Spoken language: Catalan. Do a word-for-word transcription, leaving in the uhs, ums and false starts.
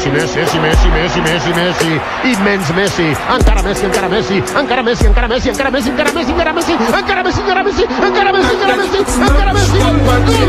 Messi, Messi, Messi, Messi, Messi, Messi, Messi, immens Messi, encara Messi, encara Messi, encara Messi, encara Messi, encara Messi, encara Messi, encara Messi, encara Messi, encara Messi, encara Messi, encara Messi, encara Messi, encara Messi,